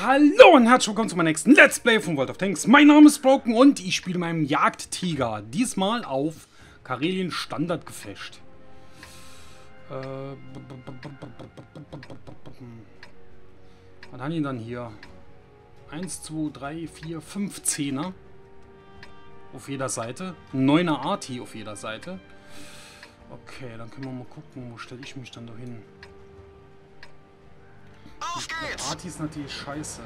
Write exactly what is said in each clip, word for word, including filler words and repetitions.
Hallo und herzlich willkommen zu meinem nächsten Let's Play von World of Tanks. Mein Name ist Broken und ich spiele meinem Jagdtiger. Diesmal auf Karelien Standardgefecht. Äh, was haben die dann hier? eins, zwei, drei, vier, fünf Zehner auf jeder Seite. neuner Arti auf jeder Seite. Okay, dann können wir mal gucken, wo stelle ich mich dann da hin. Auf geht's! Arti ist natürlich scheiße.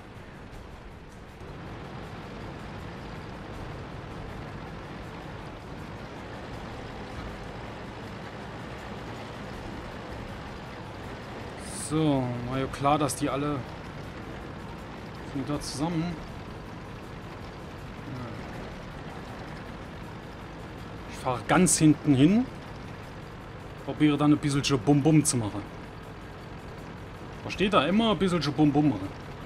So, war ja klar, dass die alle sind da zusammen. Ich fahre ganz hinten hin. Probiere dann ein bisschen Bum-Bum zu machen. Versteht da immer ein bisschen Bum-Bum machen.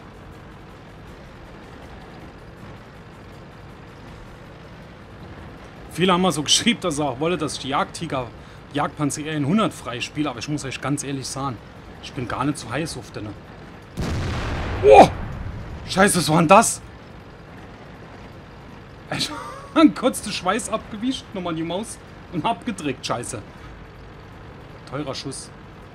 Viele haben mal so geschrieben, dass sie auch wollen, dass ich die Jagdtiger, Jagdpanzer eher in hundert freispiele, aber ich muss euch ganz ehrlich sagen, ich bin gar nicht so heiß auf den. Oh! Scheiße, was war denn das? Ich hab kurz den Schweiß abgewischt, nochmal die Maus und abgedrückt, scheiße. Teurer Schuss.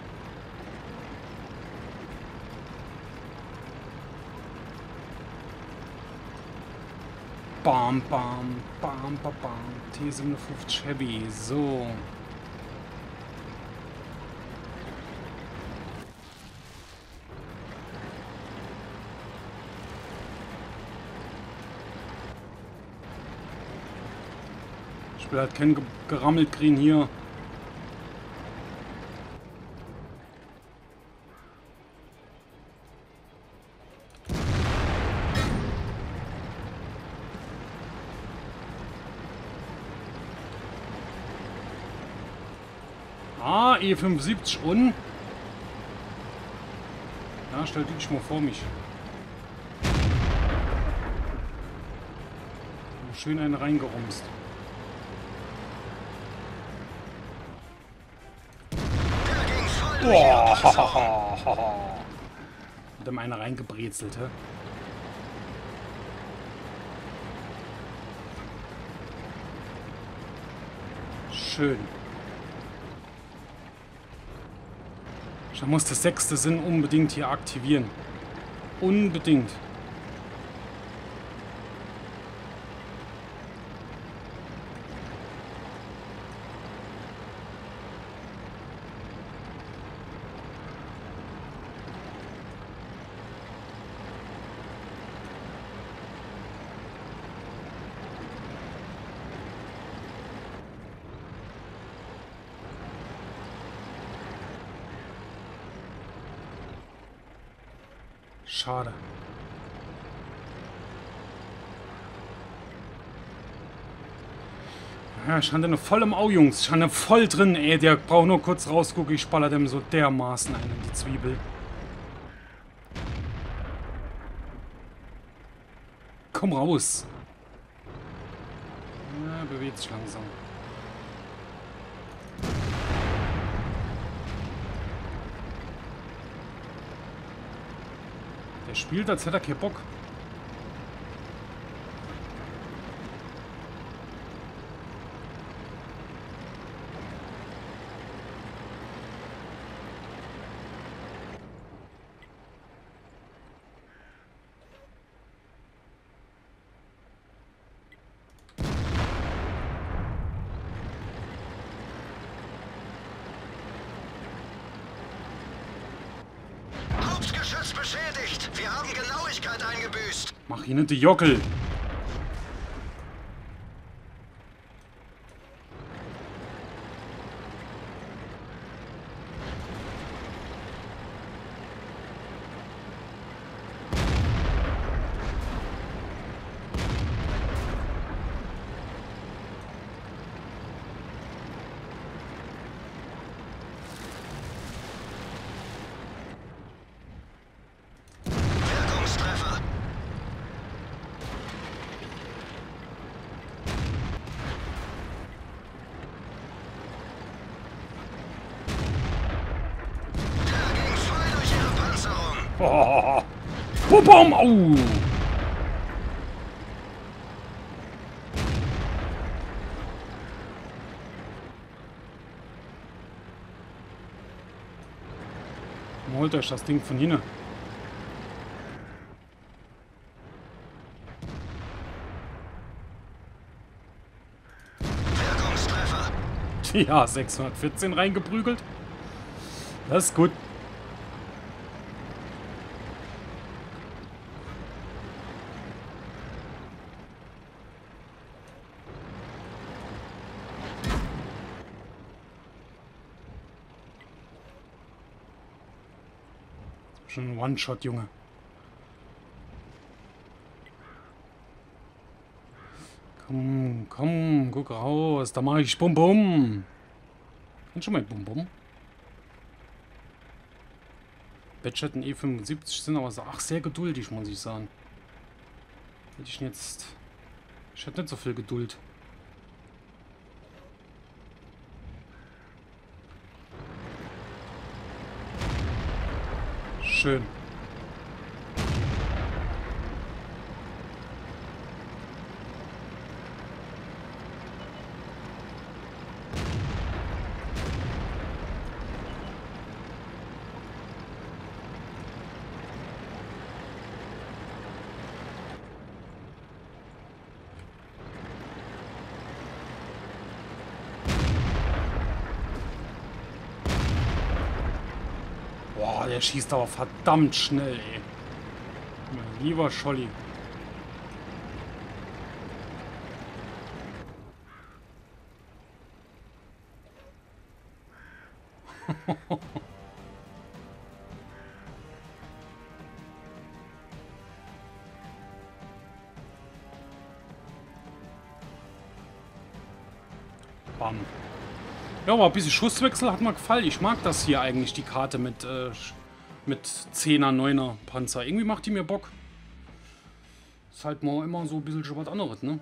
Bam, bam, bam, bam, bam. T siebenundfünfzig Heavy. So. Ich will halt kein gerammelt kriegen hier. Ah, E fünfundsiebzig und... Ja, stell dich mal vor mich. Schön einen reingerumst. Boah, hat ihm einer reingebrezelt, hä? Schön. Ich muss das sechste Sinn unbedingt hier aktivieren. Unbedingt. Schade. Ja, ich hatte eine voll im Au, Jungs. Ich hatte voll drin, ey. Der braucht nur kurz rausgucken. Ich baller dem so dermaßen ein in die Zwiebel. Komm raus. Ja, bewegt sich langsam. Der spielt, als hätte er keinen Bock. Hauptgeschütz beschädigt. Wir haben Genauigkeit eingebüßt. Mach ihn nicht die Jockel. Wirkungstreffer. Oh. Bum, bum, au! Holt euch das Ding von hinten. Wirkungstreffer. Ja, sechshundertvierzehn reingeprügelt. Das ist gut. Schon ein One-Shot, Junge. Komm, komm, guck raus. Da mache ich Bum Bum. Und schon mal Bum Bum. Badgetten E fünfundsiebzig sind aber so, ach, sehr geduldig, muss ich sagen. Hätte ich jetzt... Ich hätte nicht so viel Geduld. Schön. Boah, der schießt aber verdammt schnell, ey. Mein lieber Scholli. Bam. Ja, aber ein bisschen Schusswechsel hat mir gefallen. Ich mag das hier eigentlich, die Karte mit, äh, mit zehner, neuner Panzer. Irgendwie macht die mir Bock. Ist halt mal immer so ein bisschen schon was anderes, ne?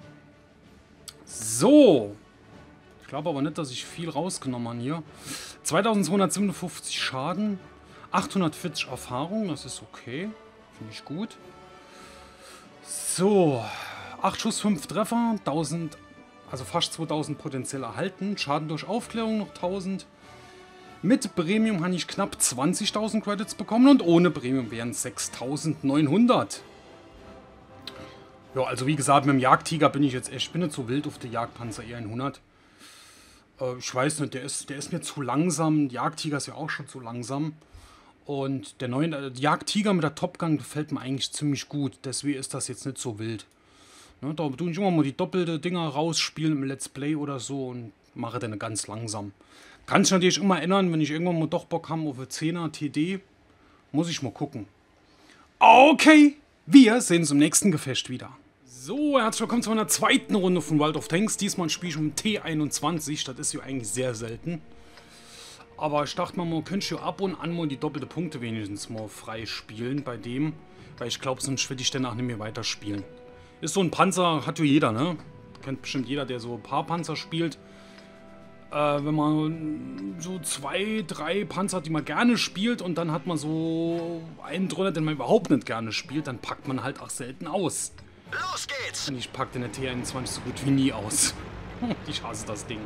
So. Ich glaube aber nicht, dass ich viel rausgenommen habe hier. zweitausendzweihundertsiebenundfünfzig Schaden. achthundertvierzig Erfahrung, das ist okay. Finde ich gut. So. acht Schuss, fünf Treffer. tausend, also fast zweitausend potenziell erhalten. Schaden durch Aufklärung noch tausend. Mit Premium habe ich knapp zwanzigtausend Credits bekommen und ohne Premium wären es sechstausendneunhundert. Ja, also wie gesagt, mit dem Jagdtiger bin ich jetzt echt, ich bin nicht so wild auf der Jagdpanzer E hundert. Äh, ich weiß nicht, der ist, der ist mir zu langsam. Der Jagdtiger ist ja auch schon zu langsam. Und der neue äh, Jagdtiger mit der Topgun gefällt mir eigentlich ziemlich gut. Deswegen ist das jetzt nicht so wild. Ne, da tue ich immer mal die doppelte Dinger rausspielen im Let's Play oder so und mache dann ganz langsam. Kann sich natürlich immer ändern, wenn ich irgendwann mal doch Bock habe auf eine zehner T D. Muss ich mal gucken. Okay, wir sehen uns im nächsten Gefecht wieder. So, herzlich willkommen zu meiner zweiten Runde von World of Tanks. Diesmal spiele ich um T einundzwanzig, das ist ja eigentlich sehr selten. Aber ich dachte mal, man könnte ja ab und an mal die doppelte Punkte wenigstens mal frei spielen bei dem. Weil ich glaube, sonst würde ich danach nicht mehr weiterspielen. Ist so ein Panzer, hat ja jeder, ne? Kennt bestimmt jeder, der so ein paar Panzer spielt. Äh, wenn man so zwei, drei Panzer hat, die man gerne spielt und dann hat man so einen drunter, den man überhaupt nicht gerne spielt, dann packt man halt auch selten aus. Los geht's! Und ich packe den T einundzwanzig so gut wie nie aus. Ich hasse das Ding.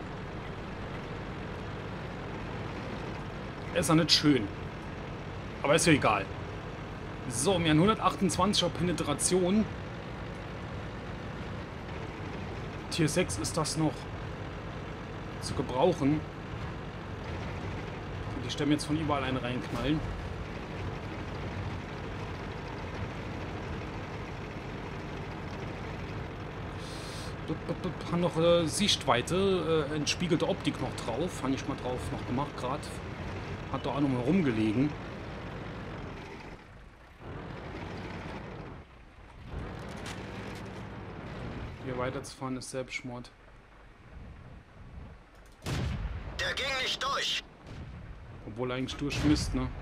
Ist ja nicht schön. Aber ist ja egal. So, wir haben hundertachtundzwanziger Penetration. Tier sechs ist das noch zu gebrauchen. Und die Stämme jetzt von überall einen reinknallen. Haben noch äh, Sichtweite, äh, entspiegelte Optik noch drauf. Habe ich mal drauf noch gemacht gerade. Hat da auch noch mal rumgelegen. Hier weiterzufahren ist Selbstmord. Der ging nicht durch. Obwohl er eigentlich durchmisst, ne?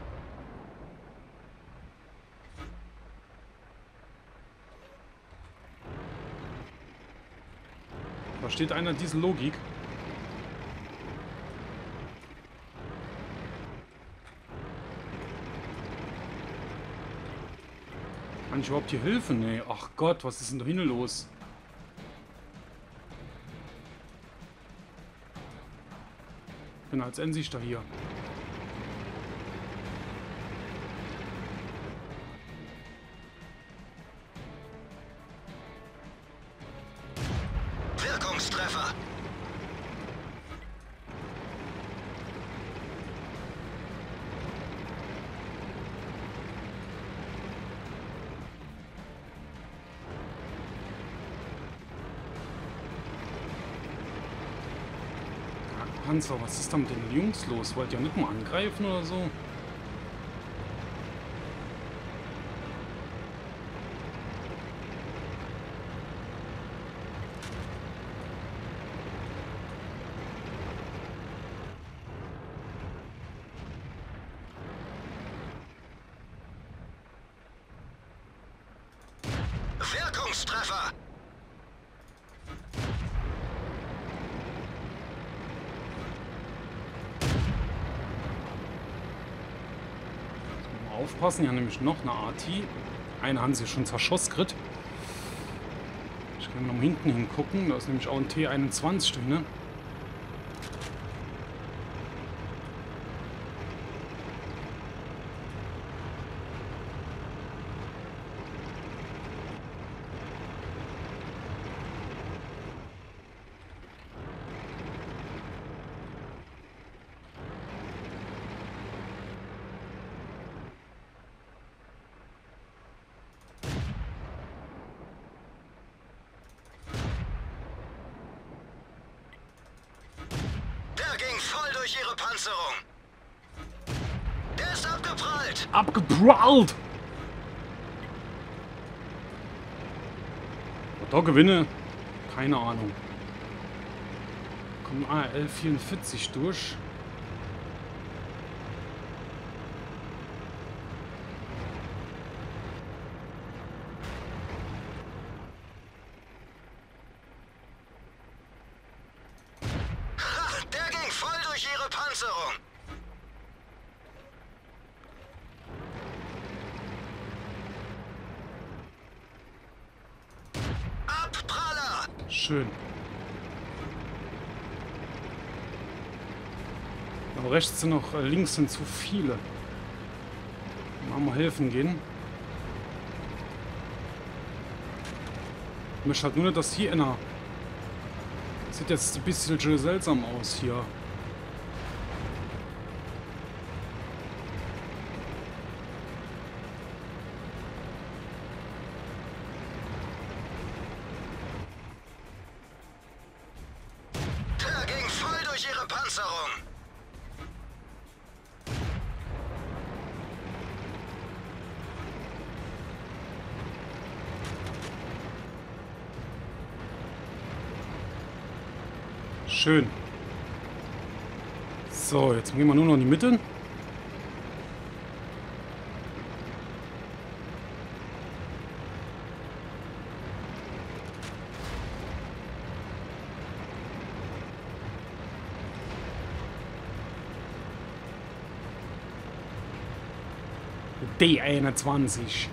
Versteht einer diese Logik? Kann ich überhaupt hier helfen? Nee. Ach Gott, was ist denn da hinten los? Bin als Endsichter hier. Wirkungstreffer. Panzer, was ist da mit den Jungs los? Wollt ihr nicht mal angreifen oder so? Wirkungstreffer. Aufpassen, hier nämlich noch eine A T. Eine haben sie schon zerschossen gekriegt. Ich kann noch hinten hingucken. Da ist nämlich auch ein T einundzwanzig drin. Ne? Ihre Panzerung. Der ist abgeprallt. Abgeprallt! Ob da gewinne? Keine Ahnung. Kommt A L vierundvierzig durch. Panzerung. Abpraller. Schön. Aber rechts sind noch, äh, links sind zu viele. Mal mal helfen gehen. Ich möchte halt nur nicht, dass hier einer... Sieht jetzt ein bisschen seltsam aus hier. Der ging voll durch ihre Panzerung. Schön. So, jetzt gehen wir nur noch in die Mitte. D einundzwanzig.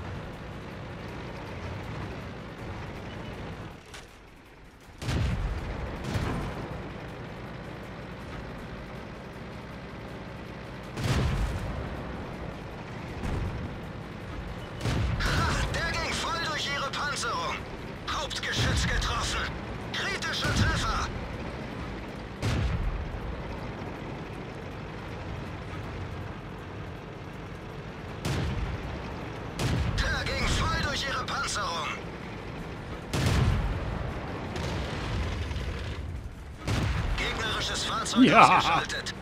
Hauptgeschütz getroffen. Kritischer Treffer. Der ging voll durch ihre Panzerung. Gegnerisches Fahrzeug Ja. ausgeschaltet.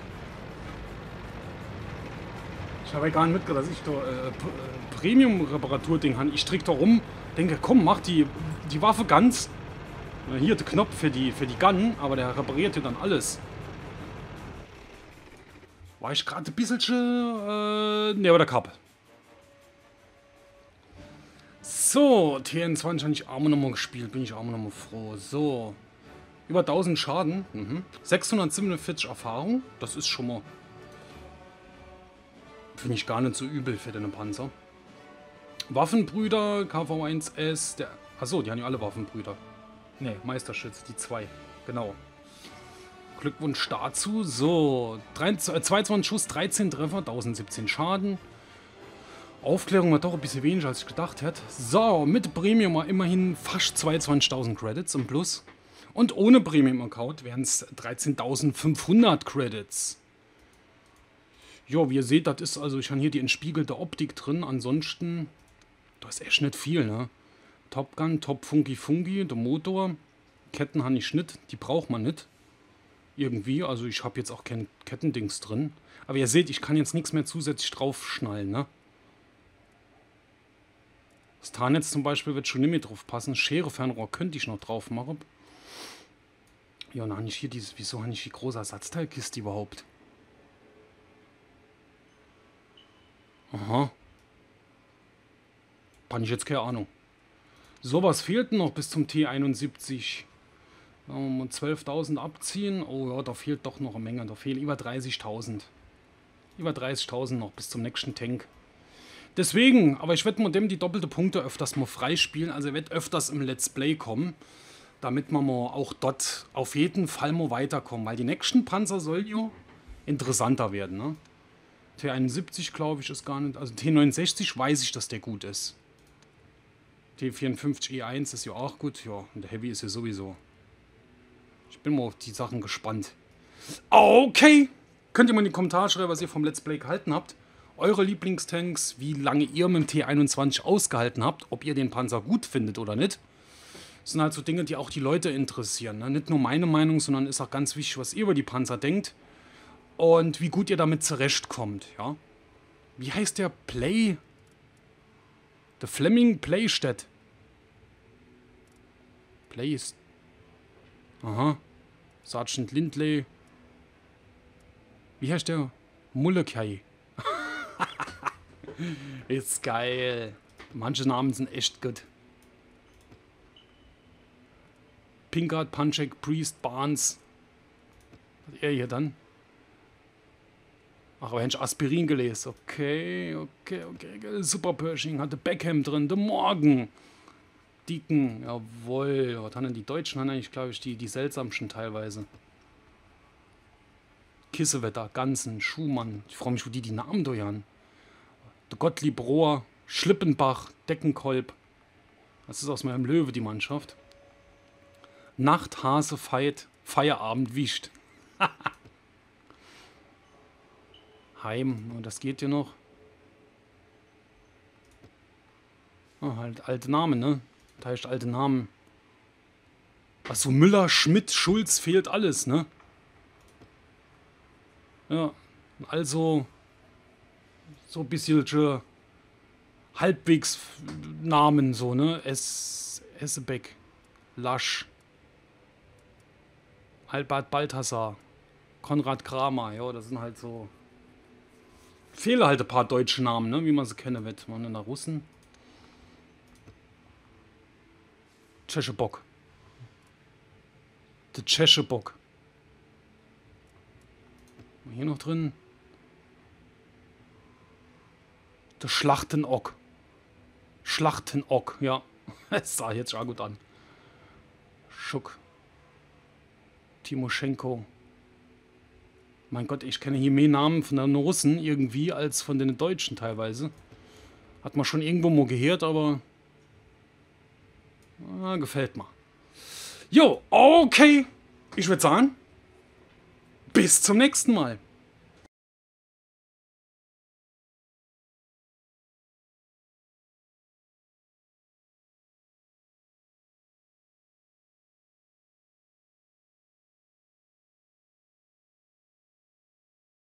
Ich habe ja gar nicht mitgekriegt, dass ich da äh, Premium-Reparatur-Ding habe. Ich stricke da rum, denke, komm, mach die, die Waffe ganz. Na, hier der Knopf für die, für die Gun, aber der repariert hier dann alles. War ich gerade ein bisschen... Äh, ne, aber der Kappe. So, T einundzwanzig habe ich auch nochmal gespielt, bin ich auch nochmal froh. So, über tausend Schaden, mhm. sechshundertsiebenundvierzig Erfahrung, das ist schon mal... Finde ich gar nicht so übel für den Panzer. Waffenbrüder, K V eins S, der... Achso, die haben ja alle Waffenbrüder. Ne, Meisterschütze, die zwei. Genau. Glückwunsch dazu. So, zweiundzwanzig Schuss, dreizehn Treffer, tausendsiebzehn Schaden. Aufklärung war doch ein bisschen weniger, als ich gedacht hätte. So, mit Premium war immerhin fast zweiundzwanzigtausend Credits im Plus. Und ohne Premium-Account wären es dreizehntausendfünfhundert Credits. Jo, wie ihr seht, das ist also, ich habe hier die entspiegelte Optik drin. Ansonsten, das ist echt nicht viel, ne? Top Gun, Top Funky Funky, der Motor. Ketten habe ich nicht, die braucht man nicht. Irgendwie, also ich habe jetzt auch kein Kettendings drin. Aber ihr seht, ich kann jetzt nichts mehr zusätzlich draufschnallen, ne? Das Tarnnetz zum Beispiel wird schon nicht mehr drauf passen. Schere, Fernrohr könnte ich noch drauf machen. Ja, und dann habe ich hier dieses, wieso habe ich die große Ersatzteilkiste überhaupt? Aha. Habe ich jetzt keine Ahnung. So, was fehlt noch bis zum T einundsiebzig? Um zwölftausend abziehen. Oh ja, da fehlt doch noch eine Menge. Da fehlen über dreißigtausend. Über dreißigtausend noch bis zum nächsten Tank. Deswegen, aber ich werde mit dem die doppelte Punkte öfters mal freispielen. Also er wird öfters im Let's Play kommen. Damit wir mal auch dort auf jeden Fall mal weiterkommen. Weil die nächsten Panzer sollen ja interessanter werden, ne? T einundsiebzig glaube ich ist gar nicht. Also T neunundsechzig weiß ich, dass der gut ist. T vierundfünfzig E eins ist ja auch gut. Ja, und der Heavy ist ja sowieso. Ich bin mal auf die Sachen gespannt. Okay. Könnt ihr mal in die Kommentare schreiben, was ihr vom Let's Play gehalten habt. Eure Lieblingstanks, wie lange ihr mit dem T einundzwanzig ausgehalten habt. Ob ihr den Panzer gut findet oder nicht. Das sind halt so Dinge, die auch die Leute interessieren. Ne? Nicht nur meine Meinung, sondern ist auch ganz wichtig, was ihr über die Panzer denkt. Und wie gut ihr damit zurechtkommt. Ja? Wie heißt der Play? Der Fleming Playstedt. Play ist... Aha. Sergeant Lindley. Wie heißt der? Mullekai. Ist geil. Manche Namen sind echt gut. Pinkard, Punchek, Priest, Barnes. Was hat er hier dann? Ach, aber hätte ich Aspirin gelesen. Okay, okay, okay. Super Pershing hatte Beckham drin. Der Morgan. Deacon, jawohl. Was haben denn die Deutschen? Haben eigentlich, glaube ich, die, die seltsamsten teilweise. Kissewetter, Ganzen, Schumann. Ich freue mich, wo die die Namen durch haben. Der Gottlieb Rohr, Schlippenbach, Deckenkolb. Das ist aus meinem Löwe, die Mannschaft. Nacht, Hase, Feit, Feierabend, Wischt. Heim, und das geht hier noch. Oh, halt alte Namen, ne? Das heißt alte Namen. Achso, Müller, Schmidt, Schulz, fehlt alles, ne? Ja, also so ein bisschen halbwegs Namen, so, ne? Es, Essebeck, Lasch, Albert Balthasar, Konrad Kramer, ja, das sind halt so. Fehlen halt ein paar deutsche Namen, ne? Wie man sie kennen wird. Man in der Russen. Tschechische Bock. Der Tschechische Bock. Hier noch drin. Der Schlachtenock. Schlachtenock, ja. Das sah jetzt schon gut an. Schuck. Timoschenko. Mein Gott, ich kenne hier mehr Namen von den Russen irgendwie als von den Deutschen teilweise. Hat man schon irgendwo mal gehört, aber ah, gefällt mir. Jo, okay. Ich würde sagen, bis zum nächsten Mal.